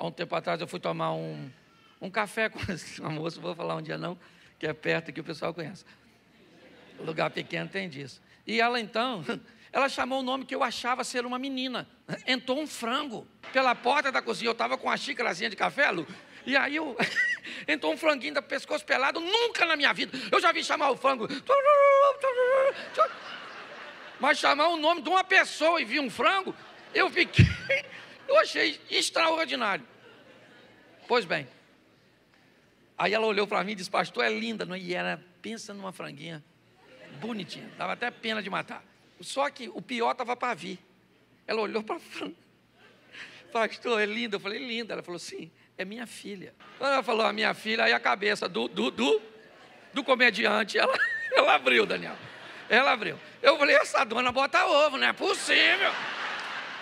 há um tempo atrás eu fui tomar um café com uma moça, vou falar um dia não, que é perto que o pessoal conhece. Lugar pequeno tem disso. E ela então, ela chamou o nome que eu achava ser uma menina. Entrou um frango pela porta da cozinha. Eu estava com uma xícarazinha de café, Lu, e aí entrou um franguinho da pescoço pelado. Nunca na minha vida eu já vi chamar o frango. Mas chamar o nome de uma pessoa e vi um frango, eu achei extraordinário. Pois bem, aí ela olhou para mim e disse: pastor, é linda, não? E era, pensa numa franguinha bonitinha, dava até pena de matar. Só que o pior estava para vir. Ela olhou para frango: pastor, é linda? Eu falei: linda. Ela falou: sim, é minha filha. Quando ela falou a minha filha, aí a cabeça do comediante, ela abriu, Daniel. Ela abriu. Eu falei: essa dona bota ovo, não é possível.